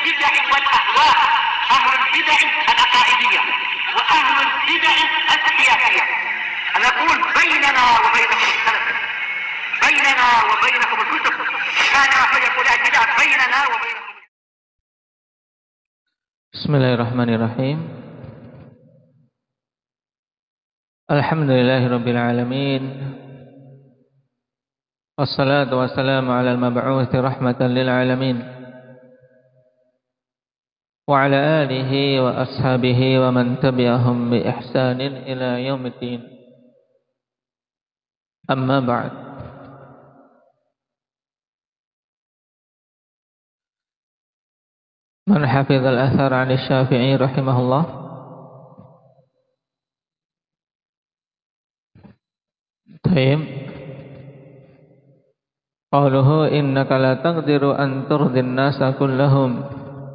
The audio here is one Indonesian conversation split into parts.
البدع والأهواء، أهل البدع العقائدية وأهل البدع السياسية. أنا أقول بيننا وبينكم السلف، بيننا وبينكم الكتب، كان فيقول البدع بيننا وبينكم. Bismillahirrahmanirrahim. Alhamdulillahirabbil alamin. Wassalatu wassalamu ala al-mab'uuthi rahmatan lil alamin. Wa ala alihi wa ashabihi wa man tabi'ahum bi ihsanin ila yaumiddin. Amma ba'd. Man hafizal athar 'an asy-Syafi'i rahimahullah. Tayyib. Qauluhu innaka la taqdiru an turdin nasa kullahum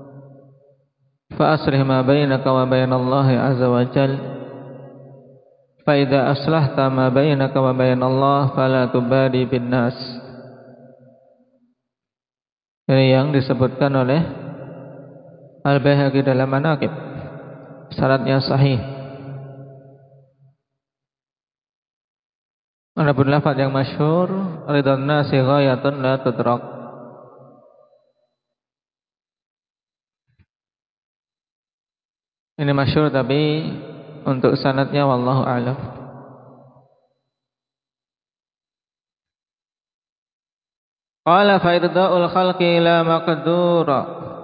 fa aslih ma bainaka wa bainallahi azza wa jal fa idza aslahta ma bainaka wa bainallah fala tubadi bin nas. Ini yang disebutkan oleh Al-Baihaqi dalam Manaqib, syaratnya sahih. Adapun lafaz yang masyhur, ridwan nasi ghayatun la tudrak. Ini masyhur tapi untuk sanadnya wallahu a'lam. Qala fa irda'ul khalqi la maqdura.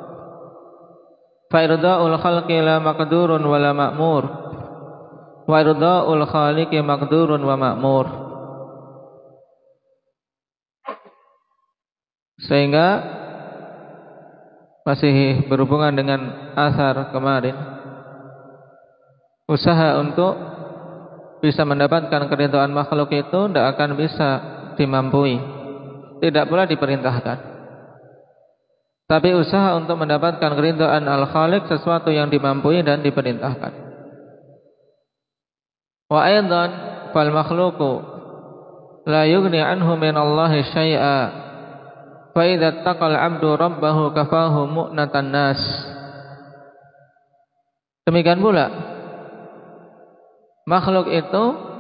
Fa irda'ul khalqi la maqdurun wa la ma'mur. Wa irda'ul khaliqi maqdurun wa ma'mur. Sehingga masih berhubungan dengan asar kemarin, usaha untuk bisa mendapatkan keridhaan makhluk itu tidak akan bisa dimampui, tidak pula diperintahkan. Tapi usaha untuk mendapatkan keridhaan Al-Khaliq sesuatu yang dimampui dan diperintahkan. Wa aidan fal makhluqu la yughni anhu min Allahi syai'a. Fa idza taqal 'abdu rabbahu kafahu mu'natan nas. Demikian pula makhluk itu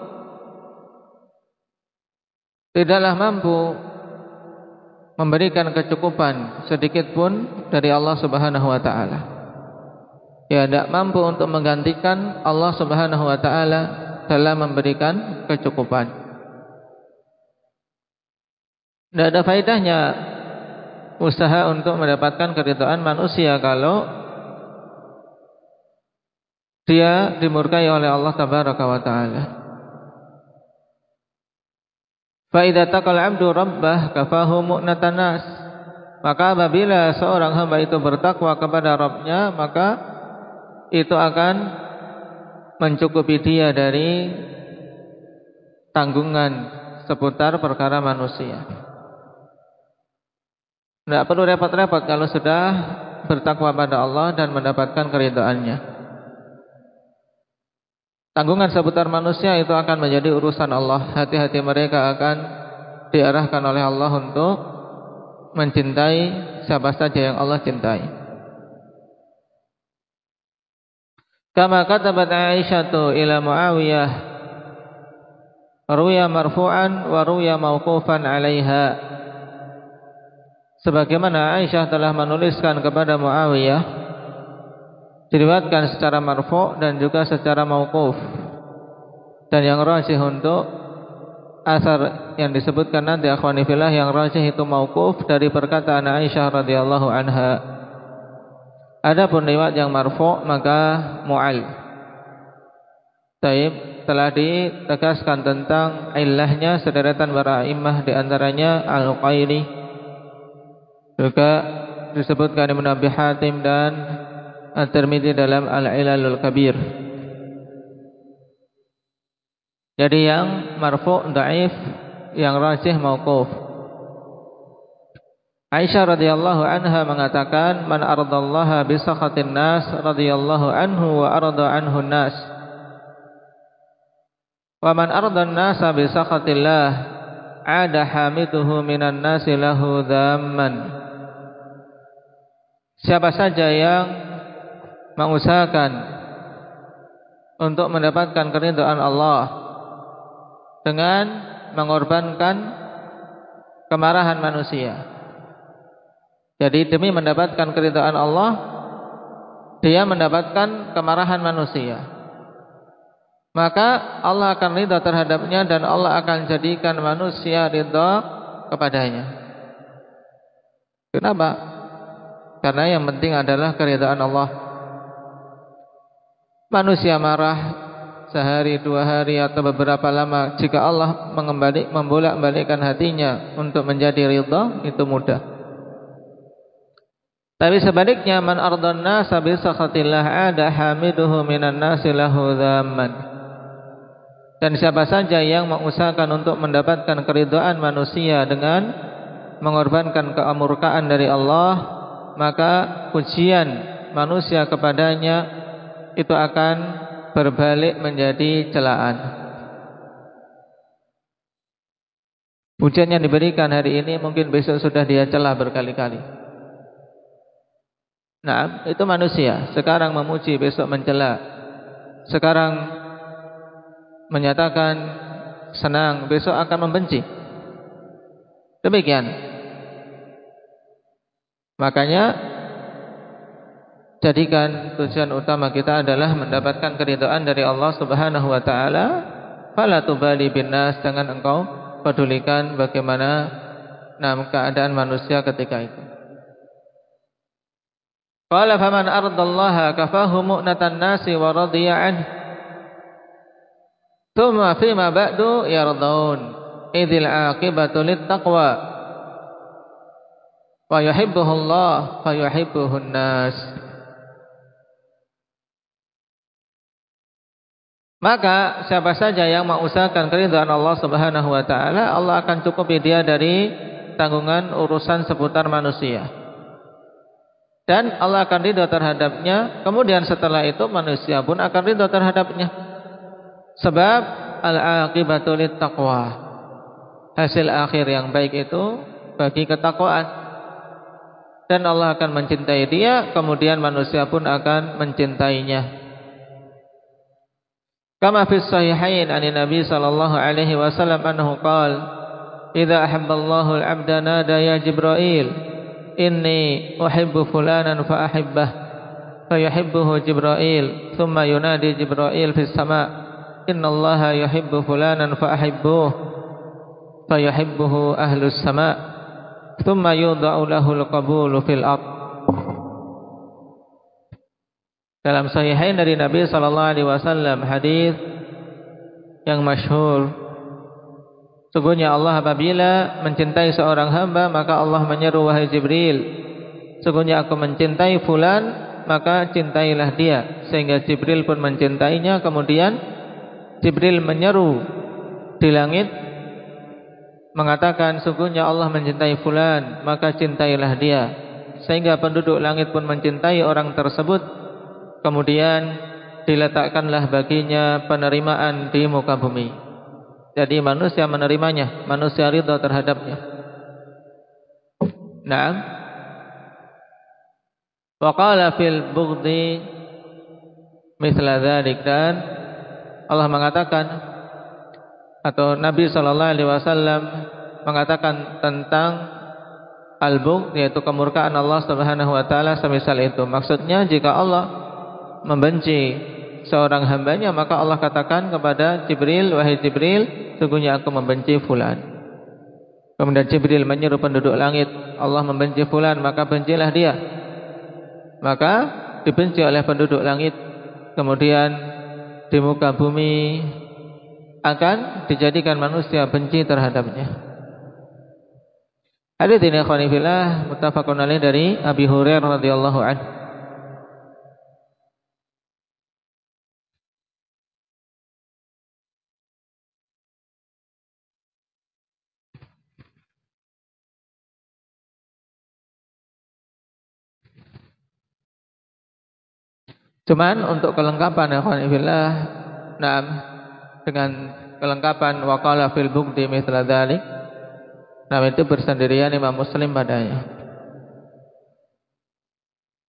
tidaklah mampu memberikan kecukupan sedikit pun dari Allah Subhanahu wa taala. Ya, tidak mampu untuk menggantikan Allah Subhanahu wa taala dalam memberikan kecukupan. Tidak ada faedahnya usaha untuk mendapatkan keridhaan manusia kalau dia dimurkai oleh Allah Tabaraka wa taala. Fa idza taqal 'abdu rabbah kafahu mu'natan nas. Maka apabila seorang hamba itu bertakwa kepada Rabbnya, maka itu akan mencukupi dia dari tanggungan seputar perkara manusia. Tidak perlu repot-repot kalau sudah bertakwa pada Allah dan mendapatkan keridhaannya. Tanggungan seputar manusia itu akan menjadi urusan Allah. Hati-hati mereka akan diarahkan oleh Allah untuk mencintai siapa saja yang Allah cintai. Kama katabat Aisyatu ila Muawiyah, ruya marfu'an wa ruya mauqufan 'alaiha. Sebagaimana Aisyah telah menuliskan kepada Muawiyah, diriwayatkan secara marfu' dan juga secara mauquf. Dan yang rajih untuk asar yang disebutkan nanti akhwani fillah, yang rajih itu mauquf dari perkataan Aisyah radhiyallahu anha. Adapun riwayat yang marfu' maka mu'al. Taib, telah ditegaskan tentang illahnya sederetan para imam, di antaranya Al-Uqaili, juga disebutkan Ibnu Abi Hatim dan At-Tirmidzi dalam Al-Ilalul Kabir. Jadi yang marfu' dhaif, yang rajih mauquf. Aisyah radhiyallahu anha mengatakan, man ardallaha bi sakhatin nas radhiyallahu anhu wa arda anhu nas. Wa man ardan nasa bi sakhatillah ada hamiduhu minan nasi lahu dhamman. siapa saja yang mengusahakan untuk mendapatkan keridhaan Allah dengan mengorbankan kemarahan manusia. Jadi demi mendapatkan keridhaan Allah, dia mendapatkan kemarahan manusia, maka Allah akan ridha terhadapnya dan Allah akan jadikan manusia ridha kepadanya. Kenapa? Karena yang penting adalah keridhaan Allah. Manusia marah sehari, 2 hari atau beberapa lama, jika Allah membolak-balikkan hatinya untuk menjadi ridha, itu mudah. Tapi sebaliknya, man ardan nasa bi sakhatillah ada hamiduhu minan nasi lahu dhamman. Dan siapa saja yang mengusahakan untuk mendapatkan keridhaan manusia dengan mengorbankan keamurkaan dari Allah, maka pujian manusia kepadanya itu akan berbalik menjadi celaan. Pujian yang diberikan hari ini mungkin besok sudah dia celah berkali-kali. Nah, itu manusia. Sekarang memuji, besok mencela. Sekarang menyatakan senang, besok akan membenci. Demikian. Makanya jadikan tujuan utama kita adalah mendapatkan keridhaan dari Allah Subhanahu wa taala. Fala tubali binnas, jangan engkau pedulikan bagaimana keadaan manusia ketika itu. Qala faman ardallaha kafahu mu'natan nasi wa radiya anhu thumma fima ba'du yardaun idil aqibatu littaqwa wa yuhibbuhullah fa yuhibbuhun nas. Maka siapa saja yang mengusahakan keridhaan Allah Subhanahu wa taala, Allah akan cukupi dia dari tanggungan urusan seputar manusia. Dan Allah akan ridha terhadapnya. Kemudian setelah itu manusia pun akan ridha terhadapnya. Sebab al-aqibatu littaqwa, hasil akhir yang baik itu bagi ketakwaan. Dan Allah akan mencintai dia, kemudian manusia pun akan mencintainya. Kama fi sahihain an Nabi sallallahu alaihi wasallam annahu qala idza ahabballahu al-'abda nada ya Jibril inni uhibbu fulanan fa ahibbah fa yuhibbuhu Jibril thumma yunadi Jibril fis sama' innallaha yuhibbu fulanan fa ahibbuh fa yuhibbuhu ahlus sama' thumma yudha'u lahul qabulu fil ard. Dalam sahihain dari Nabi sallallahu alaihi wasallam, hadis yang masyhur, sungguhnya Allah apabila mencintai seorang hamba, maka Allah menyeru, wahai Jibril, sungguhnya aku mencintai fulan, maka cintailah dia. Sehingga Jibril pun mencintainya. Kemudian Jibril menyeru di langit mengatakan, sungguhnya Allah mencintai fulan, maka cintailah dia. Sehingga penduduk langit pun mencintai orang tersebut. Kemudian diletakkanlah baginya penerimaan di muka bumi. Jadi manusia menerimanya, manusia ridha terhadapnya. Naam. Wa qala fil bughdi mithla dzalik, dan Allah mengatakan, atau Nabi sallallahu alaihi wasallam mengatakan tentang al-bughd, yaitu kemurkaan Allah Subhanahu wa taala semisal itu. Maksudnya jika Allah membenci seorang hambanya, maka Allah katakan kepada Jibril, wahai Jibril, sungguhnya aku membenci fulan. Kemudian Jibril menyeru penduduk langit, Allah membenci fulan, maka bencilah dia. Maka dibenci oleh penduduk langit. Kemudian di muka bumi akan dijadikan manusia benci terhadapnya. Hadits ini ikhwani fillah muttafaqun alaih dari Abi Hurairah radhiyallahu anhu. Cuman untuk kelengkapan ya ikhwan fillah, nah dengan kelengkapan waqala fil bughdi mithla dzalik, nah itu bersendirian Imam Muslim padanya.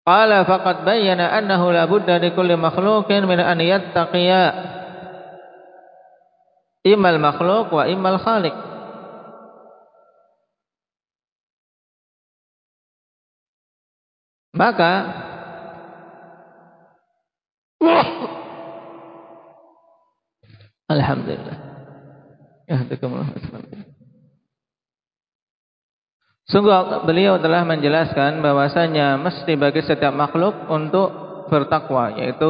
Qala faqad bayyana annahu la budda li kulli makhluqin min an yattaqiya immal makhluq wa immal khaliq. Maka alhamdulillah. Sungguh beliau telah menjelaskan bahwasanya mesti bagi setiap makhluk untuk bertakwa, yaitu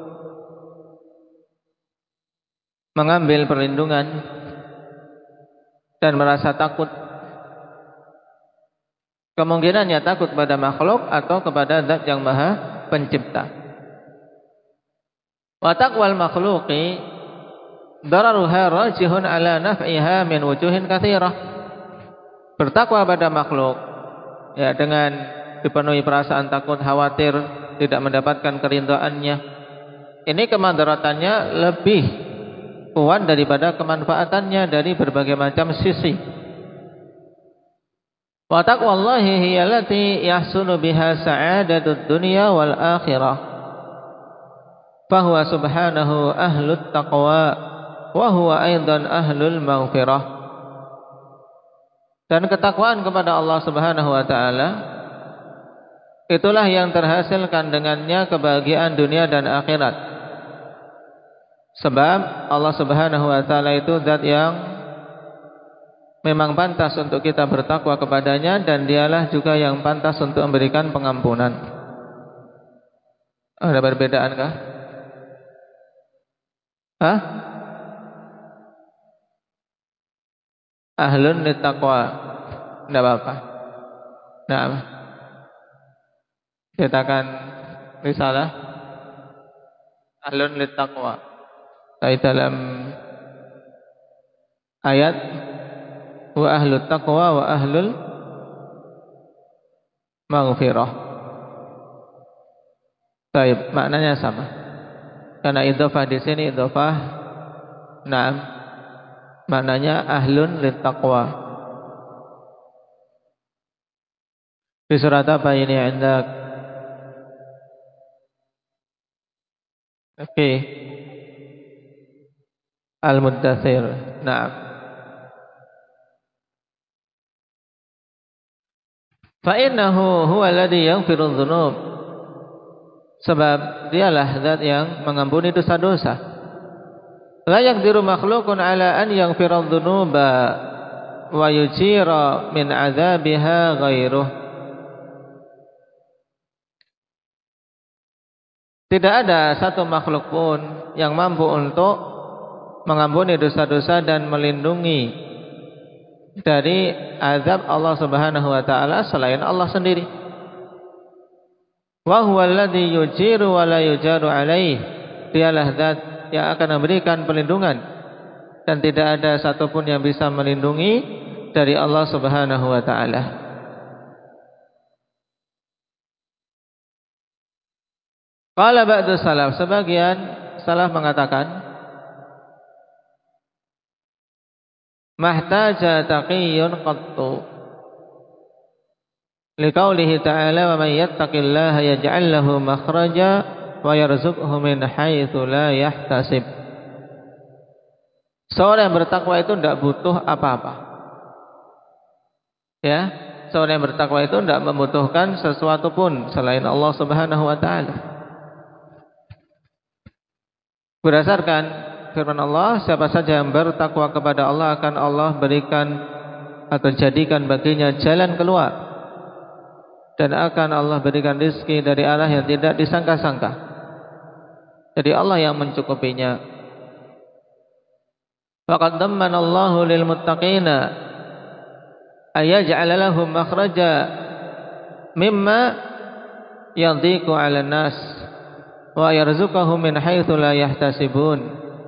mengambil perlindungan dan merasa takut. Kemungkinannya takut pada makhluk atau kepada Zat yang Maha Pencipta. Wa taqwal makhluqi dararuha rajihun ala naf'iha min wujuhin katsirah. Bertakwa pada makhluk, ya, dengan dipenuhi perasaan takut, khawatir tidak mendapatkan keridhaannya, ini kemadaratannya lebih kuat daripada kemanfaatannya dari berbagai macam sisi. Wa taqwallahi hiya allati yahsulu biha sa'adatud dunya wal akhirah. Fa huwa subhanahu ahlut taqwa wa huwa aidan ahlul maghfirah. Dan ketakwaan kepada Allah Subhanahu wa taala itulah yang terhasilkan dengannya kebahagiaan dunia dan akhirat. Sebab Allah Subhanahu wa taala itu zat yang memang pantas untuk kita bertakwa kepadanya, dan dialah juga yang pantas untuk memberikan pengampunan. Ada perbedaankah? Hah? Ahlun littaqwa. Tidak apa-apa. Nah, cetakan risalah Ahlun littaqwa. Di dalam ayat wa ahlut taqwa wa ahlul maghfirah. Baik, maknanya sama. Karena idhofah di sini idhofah, nah, maknanya ahlun littaqwa. Di surat apa ini Indak? Oke. Al-Muddathir. Naam. Fa innahu huwa alladhi yaghfiru dzunub. Sebab dialah zat yang mengampuni dosa-dosa. La yaqdiru makhluqun ala an yaghfira dzunuba wa yujira min adzabiha ghairuh. Tidak ada satu makhluk pun yang mampu untuk mengampuni dosa-dosa dan melindungi dari azab Allah Subhanahu wa taala selain Allah sendiri. Wa huwal ladzi yujiru wa la yujaru alaih. Dialah zat yang akan memberikan perlindungan dan tidak ada satupun yang bisa melindungi dari Allah Subhanahu wa taala. Qala ba'du salaf, sebagian salaf mengatakan, mahtaja taqiyyun qattu liqaulihi ta'ala wa may yattaqillaha yaj'al lahu makhraja wa yarzuqhu min haitsu la yahtasib. Seorang yang bertakwa itu tidak butuh apa-apa. Ya, seorang yang bertakwa itu tidak membutuhkan sesuatu pun selain Allah Subhanahu wa taala. Berdasarkan firman Allah, siapa saja yang bertakwa kepada Allah akan Allah berikan atau jadikan baginya jalan keluar, dan akan Allah berikan rezeki dari arah yang tidak disangka-sangka. Jadi Allah yang mencukupinya. Faqad dammana Allahu lil muttaqina ayaj'ala lahum makhraja mimma yadhiqu 'alan nas wa yarzuqahum min haitsu la yahtasibun.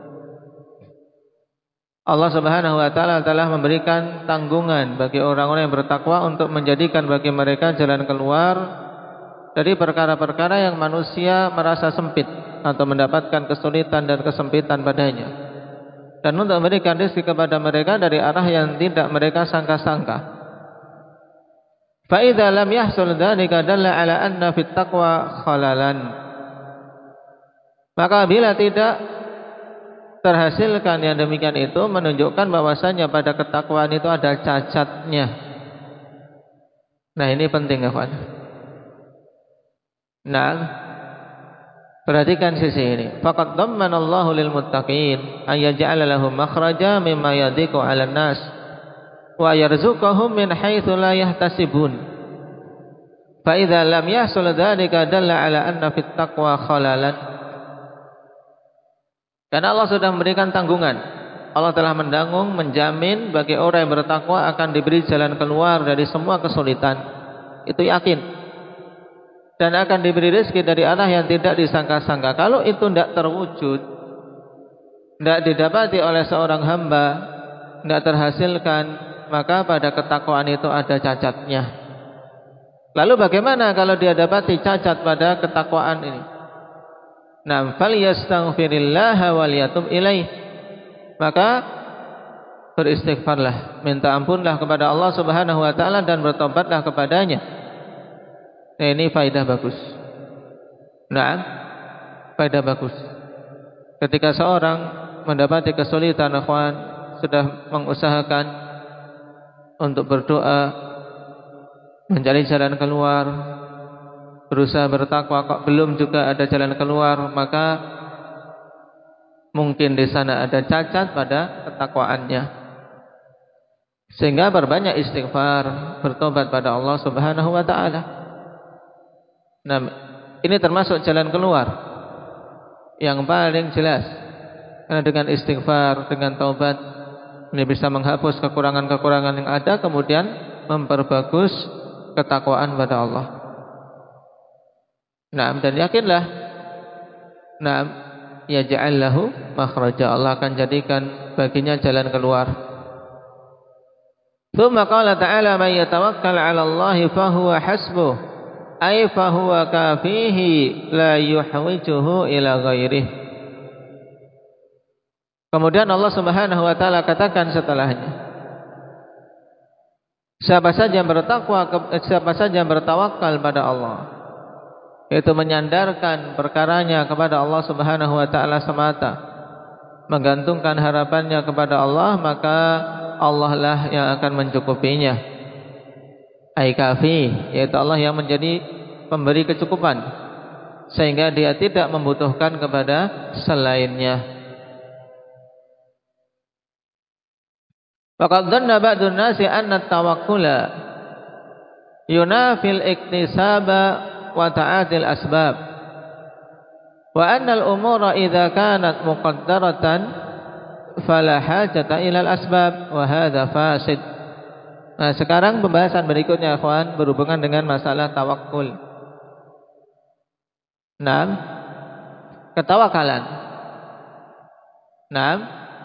Allah Subhanahu wa taala telah memberikan tanggungan bagi orang-orang yang bertakwa untuk menjadikan bagi mereka jalan keluar dari perkara-perkara yang manusia merasa sempit atau mendapatkan kesulitan dan kesempitan padanya, dan untuk memberikan rezeki kepada mereka dari arah yang tidak mereka sangka-sangka. Fa idza lam yahsul dzalika dalla ala anna fit taqwa khalalan. Maka bila tidak terhasilkan yang demikian itu menunjukkan bahwasanya pada ketakwaan itu ada cacatnya. Nah, ini penting ya, kawan. Nah, perhatikan sisi ini. Faqad dhammanallahu lil muttaqin ay yaj'ala lahum makhraja mimma yadhiqu 'alan nas wa yarzuquhum min haitsu la yahtasibun. Fa idza lam yahsul dzalika dalla 'ala anna fit taqwa khalalan. Karena Allah sudah memberikan tanggungan. Allah telah menanggung, menjamin bagi orang yang bertakwa akan diberi jalan keluar dari semua kesulitan. Itu yakin. Dan akan diberi rezeki dari arah yang tidak disangka-sangka. Kalau itu tidak terwujud, tidak didapati oleh seorang hamba, tidak terhasilkan, maka pada ketakwaan itu ada cacatnya. Lalu bagaimana kalau dia dapati cacat pada ketakwaan ini? Nah, falyastaghfirillaha wal yatub ilaih. Maka beristighfarlah, minta ampunlah kepada Allah Subhanahu wa taala dan bertobatlah kepadanya. Nah, ini faedah bagus. Nah, faedah bagus. Ketika seorang mendapati kesulitan, akhwan, sudah mengusahakan untuk berdoa, mencari jalan keluar, berusaha bertakwa, kok belum juga ada jalan keluar, maka mungkin di sana ada cacat pada ketakwaannya. Sehingga berbanyak istighfar, bertobat pada Allah Subhanahu wa taala. Nah, ini termasuk jalan keluar yang paling jelas. Karena dengan istighfar, dengan taubat, ini bisa menghapus kekurangan-kekurangan yang ada, kemudian memperbagus ketakwaan pada Allah. Nah, dan yakinlah, nah, yaj'al lahu makhraja, Allah akan jadikan baginya jalan keluar. Tsumma qala ta'ala man yatawakkal 'ala Allahi fa huwa hasbuh, ay fa huwa kafihi la yuhwijuhu ila ghairihi. Kemudian Allah Subhanahu wa taala katakan setelahnya, siapa saja yang bertakwa, siapa saja yang bertawakal pada Allah, yaitu menyandarkan perkaranya kepada Allah Subhanahu wa taala semata, menggantungkan harapannya kepada Allah, maka Allah lah yang akan mencukupinya. Ai kafi, yaitu Allah yang menjadi pemberi kecukupan, sehingga dia tidak membutuhkan kepada selainnya. Faqad dhanna ba'dun nasi anna at-tawakkula yunafil iktisaba wa ta'atil asbab, wa anna al-umura idza kanat muqaddaratan fala hajata ila al-asbab wa hadha fasid. Nah, sekarang pembahasan berikutnya, ikhwan, berhubungan dengan masalah tawakul. Nah, ketawakalan. Nah,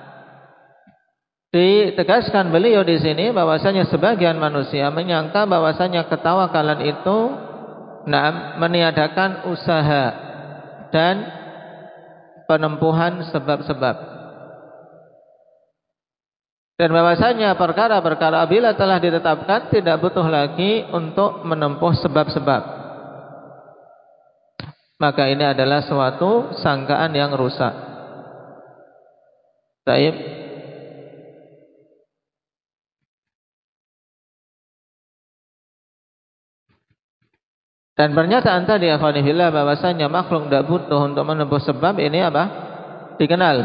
ditegaskan beliau di sini bahwasanya sebagian manusia menyangka bahwasanya ketawakalan itu meniadakan usaha dan penempuhan sebab-sebab. Dan bahwasanya perkara-perkara bila telah ditetapkan tidak butuh lagi untuk menempuh sebab-sebab. Maka ini adalah suatu sangkaan yang rusak. Baik. Dan pernyataan tadi akhwanillah bahwasanya makhluk tidak butuh untuk menempuh sebab, ini apa? Dikenal,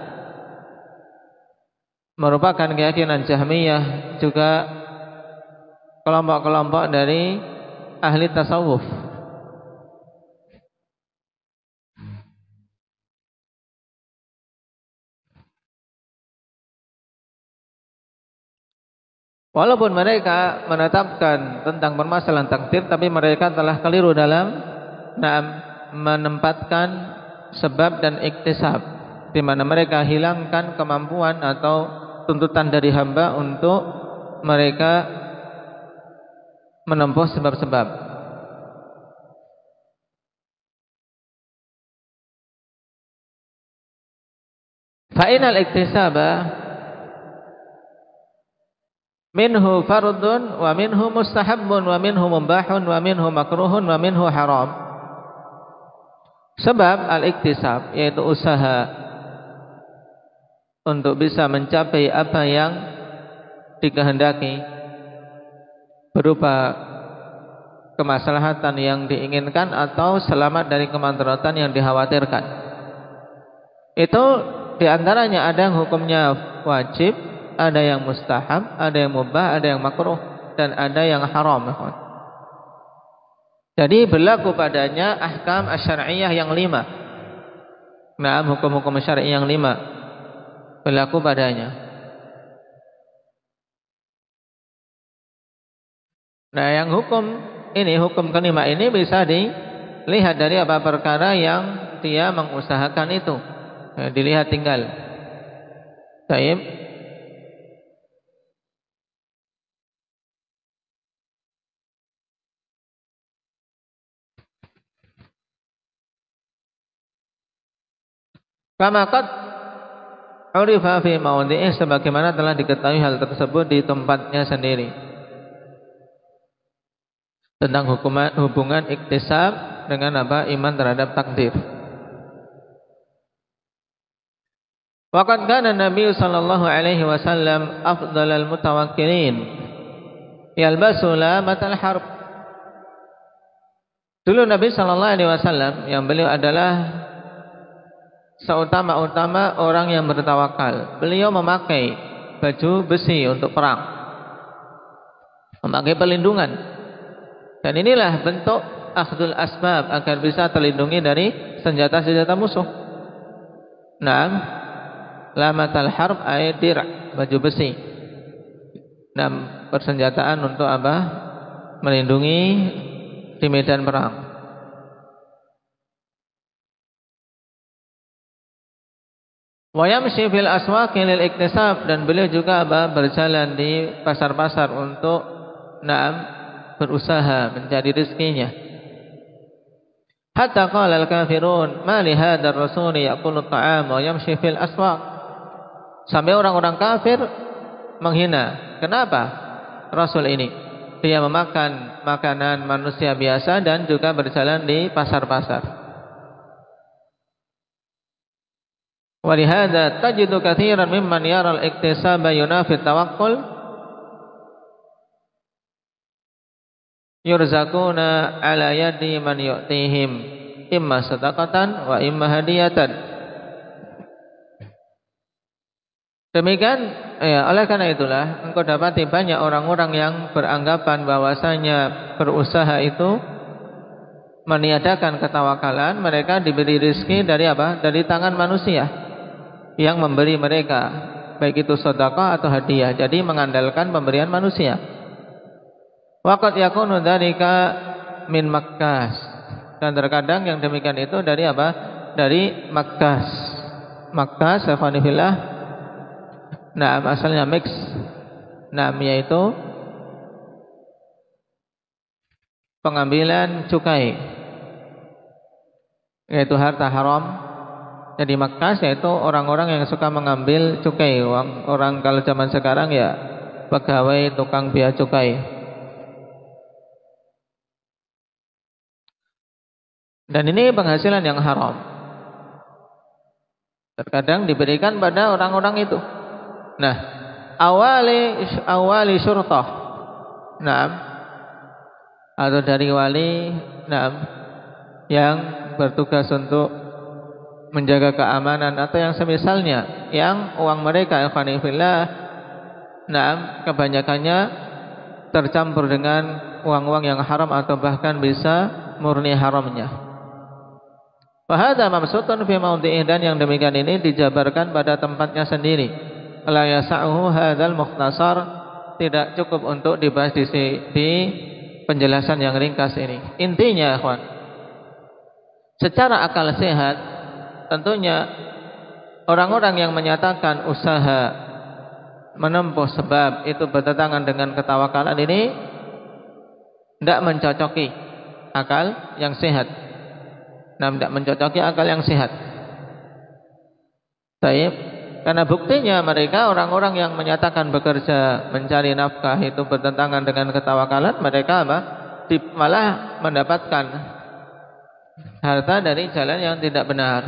merupakan keyakinan Jahmiyah, juga kelompok-kelompok dari ahli tasawuf. Walaupun mereka menetapkan tentang permasalahan takdir, tapi mereka telah keliru dalam menempatkan sebab dan iktisab, di mana mereka hilangkan kemampuan atau tuntutan dari hamba untuk mereka menempuh sebab-sebab. Fa'inal iktisaba, minhu fardun wa minhu mustahabun wa minhu mubahun wa minhu makruhun wa minhu haram. Sebab al-iktisab yaitu usaha untuk bisa mencapai apa yang dikehendaki berupa kemaslahatan yang diinginkan atau selamat dari kemadaratan yang dikhawatirkan. Itu diantaranya ada yang hukumnya wajib, ada yang mustahab, ada yang mubah, ada yang makruh, dan ada yang haram. Jadi berlaku padanya ahkam asy-syar'iyyah yang 5. Nah, hukum-hukum syar'i yang 5 berlaku padanya. Nah, yang hukum kelima ini bisa dilihat dari apa perkara yang dia mengusahakan itu. Nah, dilihat tinggal. Baik. Kama qad urifa fi mawdi'i, sebagaimana telah diketahui hal tersebut di tempatnya sendiri. Tentang hubungan iktisab dengan apa? Iman terhadap takdir. Waqad kana Nabi sallallahu alaihi wasallam afdhalal mutawakkilin yalbasu lamatal harb. Dulu Nabi sallallahu alaihi wasallam yang beliau adalah seutama-utama orang yang bertawakal. Beliau memakai baju besi untuk perang, memakai pelindungan. Dan inilah bentuk akhdul asbab agar bisa terlindungi dari senjata-senjata musuh. Naam, lamatal harb ay dir', baju besi. Naam, persenjataan untuk apa? Melindungi di medan perang. Wa yamshi fil aswaqi lil iktisab, dan beliau juga berjalan di pasar-pasar untuk berusaha mencari rezekinya. Hatta qala al-kafirun ma li hadzal rasul yaqulu at-ta'am wa yamshi fil aswaq. Sampai orang-orang kafir menghina. Kenapa Rasul ini? Dia memakan makanan manusia biasa dan juga berjalan di pasar-pasar. Walihada tajidu katsiran mimman yara al-iktisaba yunafi tawakkul yurzaquna ala yadi man yu'tihim imma sadaqatan wa imma hadiyatan. Demikian ya, oleh karena itulah engkau dapati banyak orang-orang yang beranggapan bahwasanya berusaha itu meniadakan ketawakalan. Mereka diberi rezeki dari apa? Dari tangan manusia yang memberi mereka, baik itu sedekah atau hadiah. Jadi mengandalkan pemberian manusia. Waqad yakunu dzalika min makkas, dan terkadang yang demikian itu dari apa? Dari makkas. Makkas afanillah. Nah, asalnya mix. Nah, yaitu pengambilan cukai, yaitu harta haram. Jadi makkas yaitu orang-orang yang suka mengambil cukai. Orang kalau zaman sekarang ya pegawai tukang bea cukai. Dan ini penghasilan yang haram. Terkadang diberikan pada orang-orang itu. Nah, awali syurtah. Naam. Atau dari wali, naam, yang bertugas untuk menjaga keamanan atau yang semisalnya, yang uang mereka ikhwanifillah kebanyakannya tercampur dengan uang-uang yang haram atau bahkan bisa murni haramnya. Fa hadza mabsutun fi mawdi'i, dan yang demikian ini dijabarkan pada tempatnya sendiri. La yasa'uhu hadzal mukhtasar, tidak cukup untuk dibahas di penjelasan yang ringkas ini. Intinya ikhwan, secara akal sehat tentunya orang-orang yang menyatakan usaha menempuh sebab itu bertentangan dengan ketawakalan ini tidak mencocoki akal yang sehat. Nah, tidak mencocoki akal yang sehat. Baik. Karena buktinya mereka orang-orang yang menyatakan bekerja mencari nafkah itu bertentangan dengan ketawakalan, mereka apa? Malah mendapatkan harta dari jalan yang tidak benar.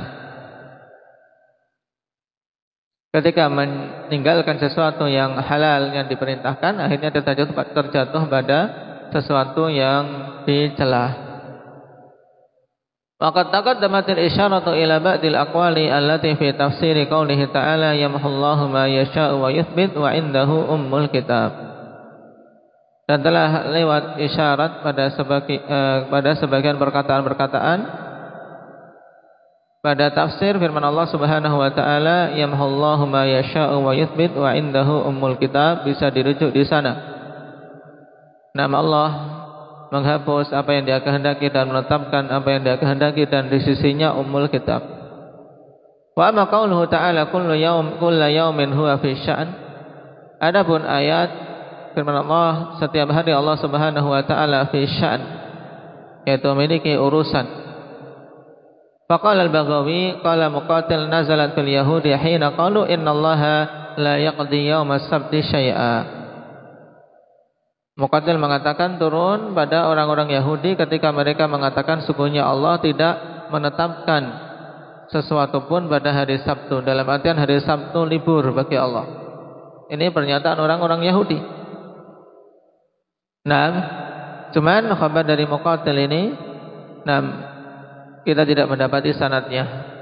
Ketika meninggalkan sesuatu yang halal yang diperintahkan, akhirnya terjatuh pada sesuatu yang dicela. Waqad taqaddamatil isyaratu ila ba'dil aqwali allati fi tafsiri qoulihi ta'ala yamhullahu ma yasha'u wa yuthbit wa indahu ummul kitab. Dan telah lewat isyarat pada sebagian perkataan-perkataan pada tafsir firman Allah Subhanahu wa taala yamhullahu ma yasha'u wa yuthbit wa indahu ummul kitab, bisa dirujuk di sana. Nama Allah menghapus apa yang Dia kehendaki dan menetapkan apa yang Dia kehendaki, dan di sisinya ummul kitab. Wa amma qauluhu ta'ala kullu yaumin huwa fi sya'an. Adapun ayat firman Allah setiap hari Allah Subhanahu wa taala fi sya'an, yaitu memiliki urusan. Faqala al-Baghawi qala Muqatil nazalat fil yahudi hina qalu innallaha la yaqdi yaumas sabti syai'a. Muqatil mengatakan turun pada orang-orang Yahudi ketika mereka mengatakan sungguhnya Allah tidak menetapkan sesuatu pun pada hari Sabtu, dalam artian hari Sabtu libur bagi Allah. Ini pernyataan orang-orang Yahudi. Nah, cuman khabar dari Muqatil ini, kita tidak mendapati sanadnya.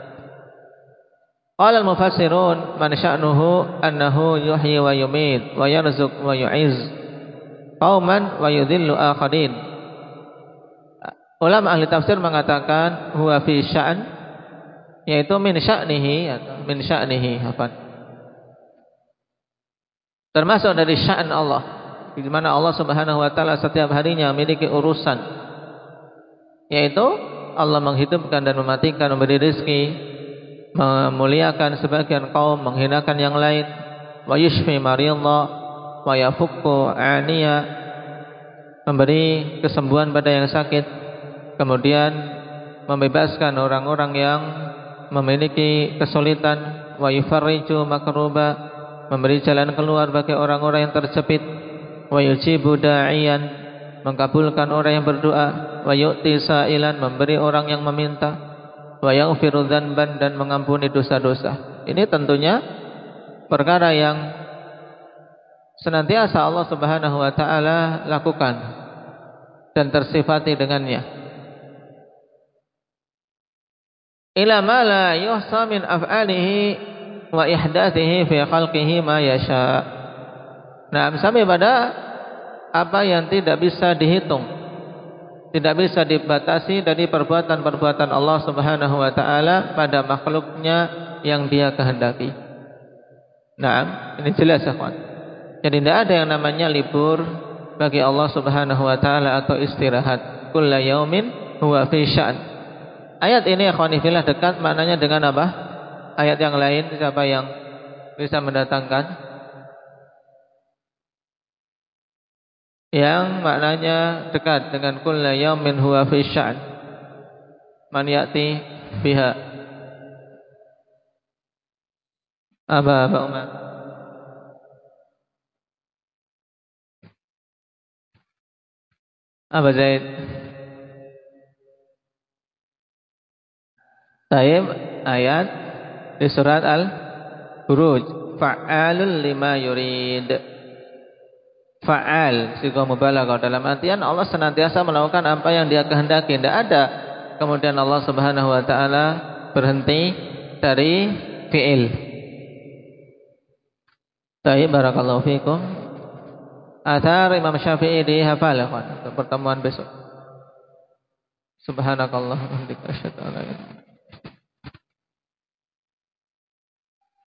Qala al-mufassirun man sya'nuhu annahu yuhyi wa yumit wa yarzuq wa yu'iz qauman wa yudhillu akharin. Ulama ahli tafsir mengatakan huwa fi sya'an, yaitu min sya'nihi atau min sya'nihi termasuk dari sya'an Allah, di mana Allah Subhanahu wa taala setiap harinya memiliki urusan, yaitu Allah menghidupkan dan mematikan, memberi rezeki, memuliakan sebagian kaum, menghinakan yang lain, wa yushfi maridha wa yafukku aniya, memberi kesembuhan pada yang sakit, kemudian membebaskan orang-orang yang memiliki kesulitan, wa yufarriju makruba, memberi jalan keluar bagi orang-orang yang terjepit, wa yujibu da'iyan, mengabulkan orang yang berdoa, wa yu'ti sa'ilan, memberi orang yang meminta, wa yaghfiru dzanban, dan mengampuni dosa-dosa. Ini tentunya perkara yang senantiasa Allah Subhanahu wa taala lakukan dan tersifati dengannya. Ila ma la yuhsa min af'alihi wa ihdathihi fi khalqihi ma yasha. Nah, sampai pada apa yang tidak bisa dihitung, tidak bisa dibatasi dari perbuatan-perbuatan Allah Subhanahu wa taala pada makhluknya yang Dia kehendaki. Nah, ini jelas ya kawan. Jadi tidak ada yang namanya libur bagi Allah Subhanahu wa taala atau istirahat. Kullu yaumin huwa fi sya'an. Ayat ini ikhwani fillah dekat maknanya dengan apa? Ayat yang lain, siapa yang bisa mendatangkan? Yang maknanya dekat dengan kullu yaumin huwa fi sya'an. Man ya'ti biha. Aba Umar. Aba Zaid. Taib ayat di surat Al-Buruj, fa'alul lima yurid. Fa'al sighah mubalaghah, dalam artian Allah senantiasa melakukan apa yang Dia kehendaki. Tidak ada kemudian Allah Subhanahu wa taala berhenti dari fi'il. Baik, barakallahu fikum. Athar Imam Syafi'i dihafal untuk pertemuan besok. Subhanakallahumma wa bihamdika asyhadu an la ilaha illa anta